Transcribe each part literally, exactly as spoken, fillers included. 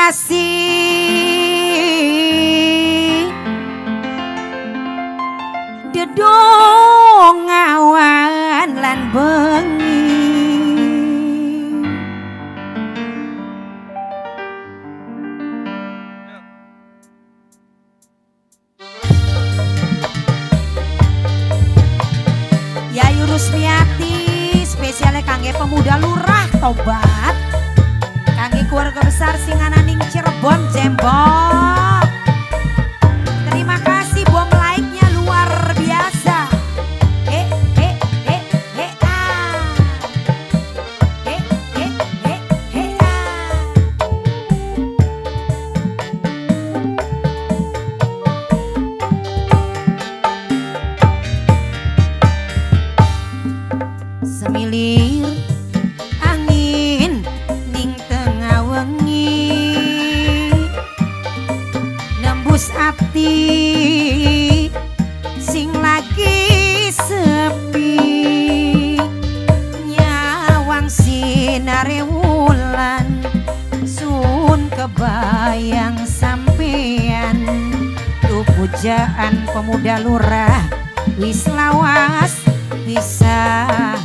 kasih dedong awan lan bengi Yayu Rusmiati spesialnya kangge pemuda lurah Tobat kangge keluarga besar Singananing Cirebon Jembok. Terima kasih bom like-nya luar biasa. Eh eh eh eh ah. Eh eh eh eh ah. Semilir angin ning tengah wengi nembus ati sing lagi sepi nyawang sinare wulan sun kebayang sampean tuh pujaan pemuda lurah wis lawas pisan.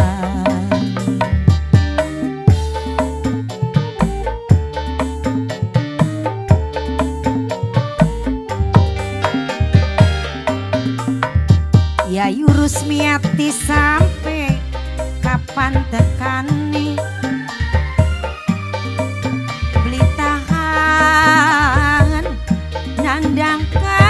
Yayu Rusmiati sampai kapan tekani beli tahan nandang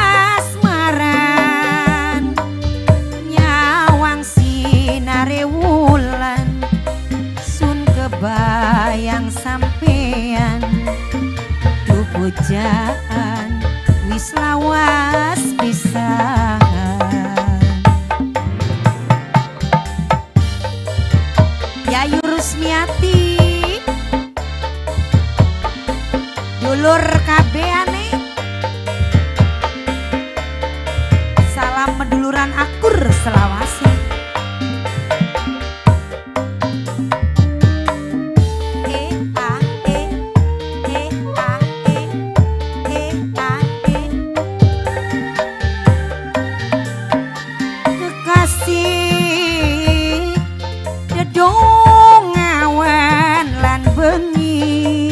kasmaran nyawang sinare wulan sun kebayang sampean tuh pujaan wis lawas pisan. Yayu Rusmiati dulur kabeane salam meduluran akur selawase. E a e e a e e a e kekasih dedong awan lan bengi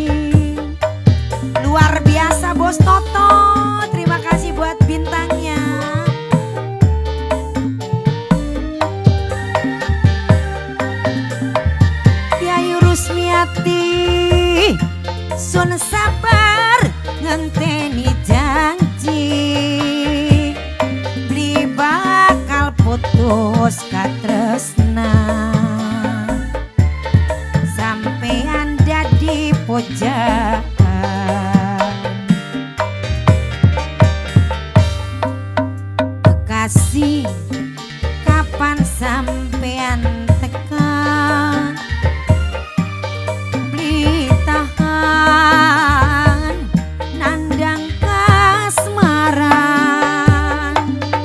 luar biasa Bos Toto, terima kasih buat bintangnya. Yayu Rusmiati sun sabar ngenteni janji beli bakal putus katresna sampean dadi pujaan kekasih kapan sampean tekan beli tahan nandang kasmaran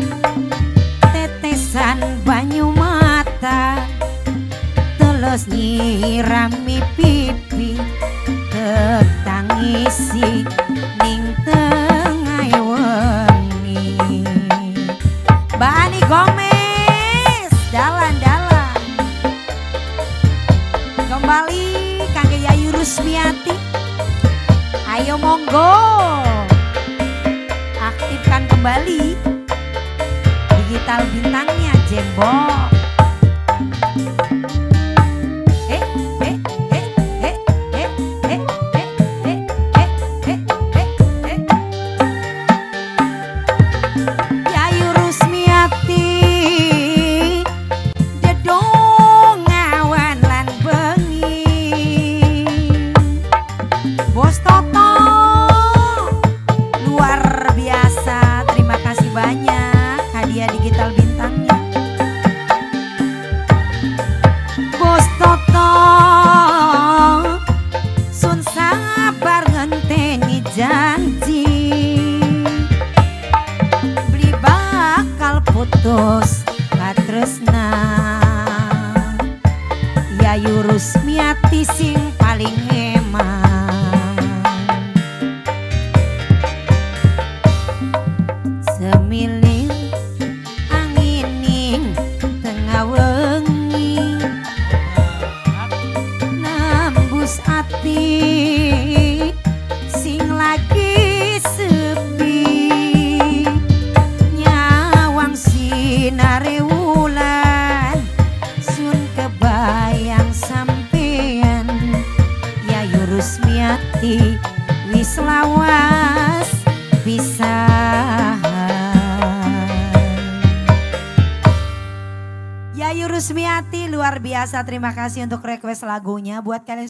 tetesan banyu mata teles nyirami pipi ketangisi ning tengah wengi. Bani Gomez dalan-dalan kembali kangge Yayu Rusmiati, ayo monggo aktifkan kembali digital bintangnya Jembok. putus katresna. Yayu Rusmiati sing paling eman. wis lawas bisa. Yayu Rusmiati luar biasa, terima kasih untuk request lagunya buat kalian.